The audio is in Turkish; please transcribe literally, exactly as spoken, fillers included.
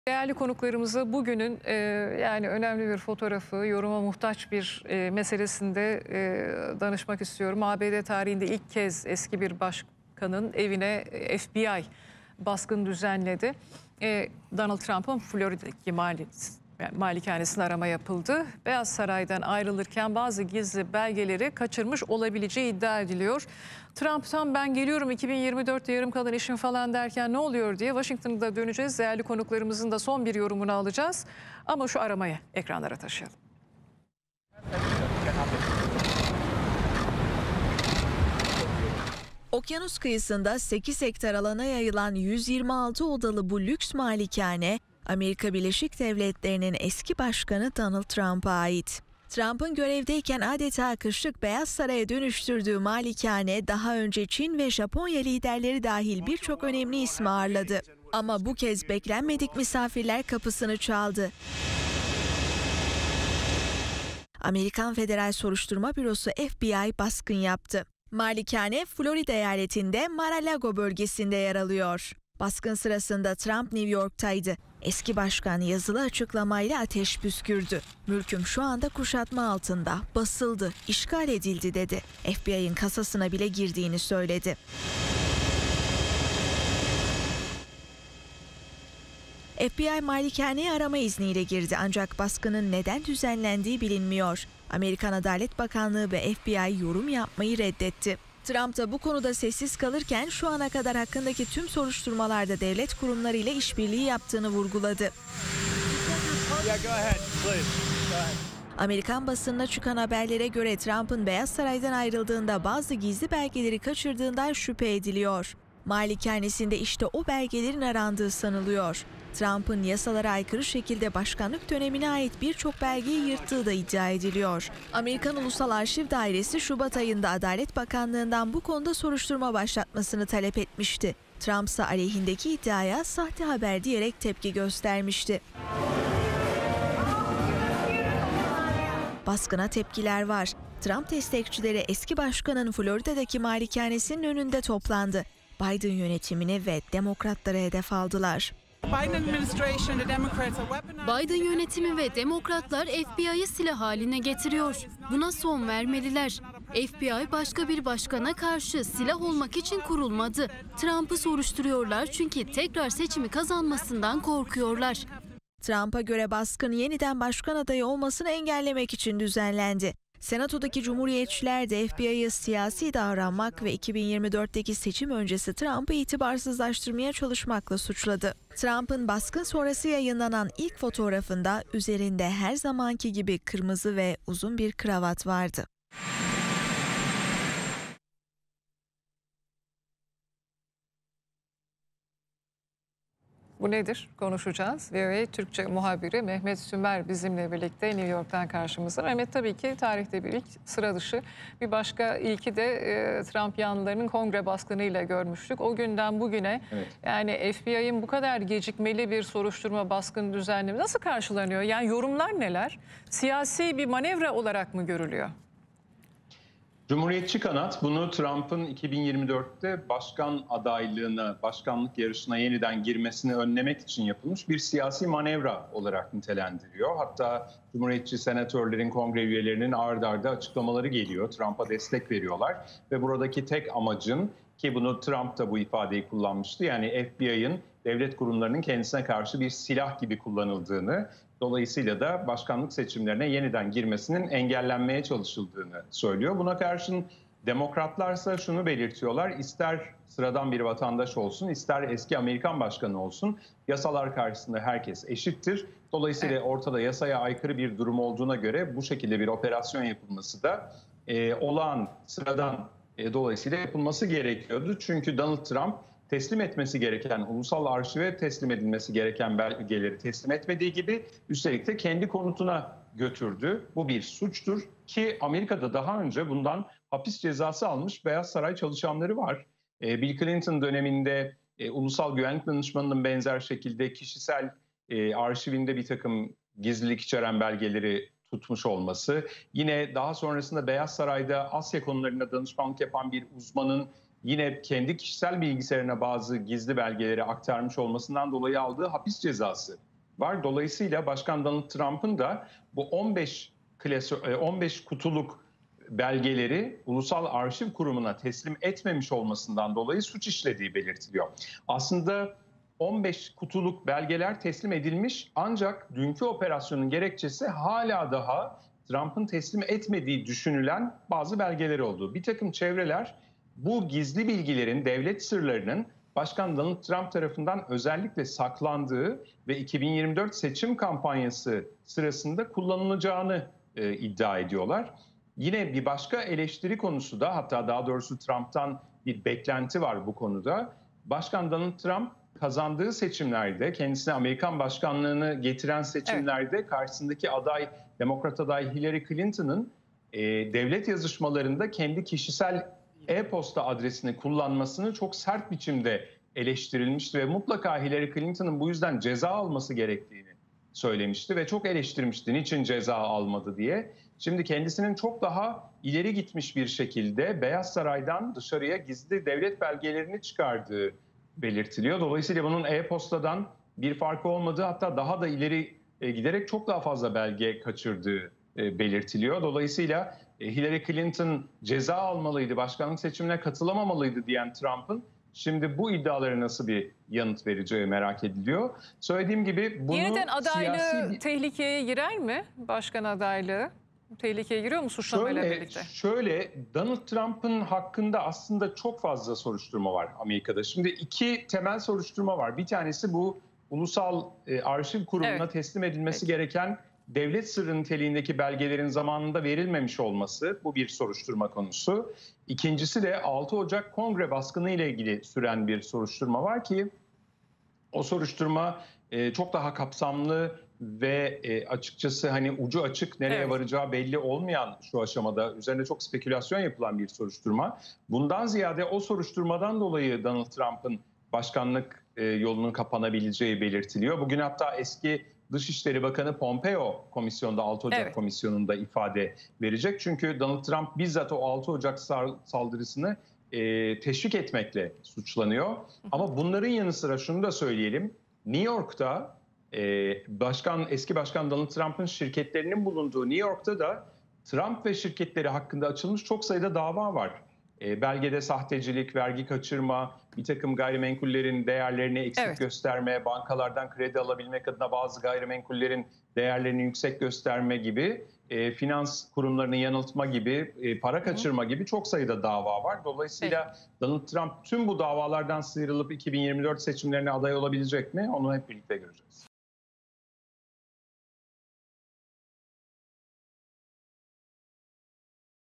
Değerli konuklarımıza bugünün e, yani önemli bir fotoğrafı, yoruma muhtaç bir e, meselesinde e, danışmak istiyorum. A B D tarihinde ilk kez eski bir başkanın evine e, F B I baskın düzenledi. E, Donald Trump'ın Florida'daki mali, yani malikanesine arama yapıldı. Beyaz Saray'dan ayrılırken bazı gizli belgeleri kaçırmış olabileceği iddia ediliyor. Trump'tan ben geliyorum iki bin yirmi dörtte yarım kalan işim falan derken ne oluyor diye Washington'da döneceğiz. Değerli konuklarımızın da son bir yorumunu alacağız. Ama şu aramayı ekranlara taşıyalım. Okyanus kıyısında sekiz hektar alana yayılan yüz yirmi altı odalı bu lüks malikane, Amerika Birleşik Devletleri'nin eski başkanı Donald Trump'a ait. Trump'ın görevdeyken adeta kışlık Beyaz Saray'a dönüştürdüğü malikane daha önce Çin ve Japonya liderleri dahil birçok önemli ismi ağırladı. Ama bu kez beklenmedik misafirler kapısını çaldı. Amerikan Federal Soruşturma Bürosu F B I baskın yaptı. Malikane, Florida eyaletinde Mar-a-Lago bölgesinde yer alıyor. Baskın sırasında Trump New York'taydı. Eski başkan yazılı açıklamayla ateş püskürdü. Mülküm şu anda kuşatma altında, basıldı, işgal edildi dedi. F B I'nin kasasına bile girdiğini söyledi. F B I malikaneye arama izniyle girdi ancak baskının neden düzenlendiği bilinmiyor. Amerikan Adalet Bakanlığı ve F B I yorum yapmayı reddetti. Trump da bu konuda sessiz kalırken şu ana kadar hakkındaki tüm soruşturmalarda devlet kurumları ile işbirliği yaptığını vurguladı. Amerikan basınına çıkan haberlere göre Trump'ın Beyaz Saray'dan ayrıldığında bazı gizli belgeleri kaçırdığından şüphe ediliyor. Malikanesinde işte o belgelerin arandığı sanılıyor. Trump'ın yasalara aykırı şekilde başkanlık dönemine ait birçok belgeyi yırttığı da iddia ediliyor. Amerikan Ulusal Arşiv Dairesi Şubat ayında Adalet Bakanlığı'ndan bu konuda soruşturma başlatmasını talep etmişti. Trump ise aleyhindeki iddiaya sahte haber diyerek tepki göstermişti. Baskına tepkiler var. Trump destekçileri eski başkanın Florida'daki malikanesinin önünde toplandı. Biden yönetimini ve demokratları hedef aldılar. Biden yönetimi ve demokratlar F B I'yi silah haline getiriyor. Buna son vermeliler. F B I başka bir başkana karşı silah olmak için kurulmadı. Trump'ı soruşturuyorlar çünkü tekrar seçimi kazanmasından korkuyorlar. Trump'a göre baskın yeniden başkan adayı olmasını engellemek için düzenlendi. Senatodaki Cumhuriyetçiler de F B I'yi siyasi davranmak ve iki bin yirmi dörtteki seçim öncesi Trump'ı itibarsızlaştırmaya çalışmakla suçladı. Trump'ın baskın sonrası yayınlanan ilk fotoğrafında üzerinde her zamanki gibi kırmızı ve uzun bir kravat vardı. Bu nedir? Konuşacağız. V O A Türkçe muhabiri Mehmet Sümer bizimle birlikte New York'tan karşımızda. Mehmet, tabii ki tarihte bir ilk, sıra dışı. Bir başka ilki de e, Trump yanlılarının kongre baskınıyla görmüştük. O günden bugüne evet. Yani F B I'nin bu kadar gecikmeli bir soruşturma baskın düzenlemi nasıl karşılanıyor? Yani yorumlar neler? Siyasi bir manevra olarak mı görülüyor? Cumhuriyetçi kanat bunu Trump'ın iki bin yirmi dörtte başkan adaylığına, başkanlık yarışına yeniden girmesini önlemek için yapılmış bir siyasi manevra olarak nitelendiriyor. Hatta Cumhuriyetçi senatörlerin, kongre üyelerinin ard arda açıklamaları geliyor. Trump'a destek veriyorlar ve buradaki tek amacın, ki bunu Trump da bu ifadeyi kullanmıştı, yani F B I'nin devlet kurumlarının kendisine karşı bir silah gibi kullanıldığını, dolayısıyla da başkanlık seçimlerine yeniden girmesinin engellenmeye çalışıldığını söylüyor. Buna karşın demokratlarsa şunu belirtiyorlar: ister sıradan bir vatandaş olsun, ister eski Amerikan başkanı olsun, yasalar karşısında herkes eşittir. Dolayısıyla ortada yasaya aykırı bir durum olduğuna göre bu şekilde bir operasyon yapılması da e, olağan, sıradan e, dolayısıyla yapılması gerekiyordu. Çünkü Donald Trump teslim etmesi gereken, ulusal arşive teslim edilmesi gereken belgeleri teslim etmediği gibi üstelik de kendi konutuna götürdü. Bu bir suçtur ki Amerika'da daha önce bundan hapis cezası almış Beyaz Saray çalışanları var. Bill Clinton döneminde e, Ulusal Güvenlik Danışmanı'nın benzer şekilde kişisel e, arşivinde bir takım gizlilik içeren belgeleri tutmuş olması. Yine daha sonrasında Beyaz Saray'da Asya konularında danışmanlık yapan bir uzmanın yine kendi kişisel bilgisayarına bazı gizli belgeleri aktarmış olmasından dolayı aldığı hapis cezası var. Dolayısıyla Başkan Donald Trump'ın da bu on beş klasö, on beş kutuluk belgeleri Ulusal Arşiv Kurumu'na teslim etmemiş olmasından dolayı suç işlediği belirtiliyor. Aslında on beş kutuluk belgeler teslim edilmiş ancak dünkü operasyonun gerekçesi hala daha Trump'ın teslim etmediği düşünülen bazı belgeleri olduğu. Bir takım çevreler bu gizli bilgilerin, devlet sırlarının Başkan Donald Trump tarafından özellikle saklandığı ve iki bin yirmi dört seçim kampanyası sırasında kullanılacağını e, iddia ediyorlar. Yine bir başka eleştiri konusu da, hatta daha doğrusu Trump'tan bir beklenti var bu konuda. Başkan Donald Trump kazandığı seçimlerde, kendisine Amerikan başkanlığını getiren seçimlerde evet. karşısındaki aday, Demokrat aday Hillary Clinton'ın e, devlet yazışmalarında kendi kişisel e-posta adresini kullanmasını çok sert biçimde eleştirilmişti ve mutlaka Hillary Clinton'ın bu yüzden ceza alması gerektiğini söylemişti ve çok eleştirmişti niçin ceza almadı diye. Şimdi kendisinin çok daha ileri gitmiş bir şekilde Beyaz Saray'dan dışarıya gizli devlet belgelerini çıkardığı belirtiliyor. Dolayısıyla bunun e-postadan bir farkı olmadığı, hatta daha da ileri giderek çok daha fazla belge kaçırdığı belirtiliyor. Dolayısıyla Hillary Clinton ceza almalıydı, başkanlık seçimine katılamamalıydı diyen Trump'ın şimdi bu iddialara nasıl bir yanıt vereceği merak ediliyor. Söylediğim gibi bunu yeniden adaylığı siyasi... tehlikeye girer mi? Başkan adaylığı tehlikeye giriyor mu suçlamayla şöyle, birlikte? Şöyle, Donald Trump'ın hakkında aslında çok fazla soruşturma var Amerika'da. Şimdi iki temel soruşturma var. Bir tanesi bu Ulusal e, Arşiv Kurumu'na evet. teslim edilmesi Peki. gereken devlet sırrı niteliğindeki belgelerin zamanında verilmemiş olması, bu bir soruşturma konusu. İkincisi de altı Ocak Kongre baskını ile ilgili süren bir soruşturma var ki o soruşturma e, çok daha kapsamlı ve e, açıkçası hani ucu açık, nereye evet. varacağı belli olmayan şu aşamada, üzerinde çok spekülasyon yapılan bir soruşturma. Bundan ziyade o soruşturmadan dolayı Donald Trump'ın başkanlık e, yolunun kapanabileceği belirtiliyor. Bugün hatta eski Dışişleri Bakanı Pompeo komisyonda, altı Ocak evet. komisyonunda ifade verecek. Çünkü Donald Trump bizzat o altı Ocak saldırısını e, teşvik etmekle suçlanıyor. Hı hı. Ama bunların yanı sıra şunu da söyleyelim. New York'ta e, başkan eski başkan Donald Trump'ın şirketlerinin bulunduğu New York'ta da Trump ve şirketleri hakkında açılmış çok sayıda dava var. E, belgede sahtecilik, vergi kaçırma, bir takım gayrimenkullerin değerlerini eksik evet. gösterme, bankalardan kredi alabilmek adına bazı gayrimenkullerin değerlerini yüksek gösterme gibi, e, finans kurumlarını yanıltma gibi, e, para kaçırma Hı. gibi çok sayıda dava var. Dolayısıyla evet. Donald Trump tüm bu davalardan sıyrılıp iki bin yirmi dört seçimlerine aday olabilecek mi? Onu hep birlikte göreceğiz.